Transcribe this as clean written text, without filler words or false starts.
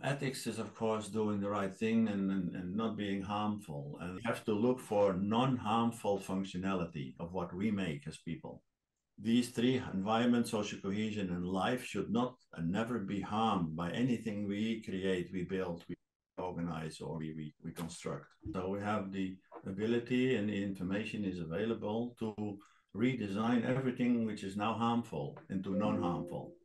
Ethics is, of course, doing the right thing and not being harmful. And we have to look for non-harmful functionality of what we make as people. These three, environment, social cohesion, and life, should not and never be harmed by anything we create, we build, we organize, or we construct. So we have the ability, and the information is available to redesign everything which is now harmful into non-harmful.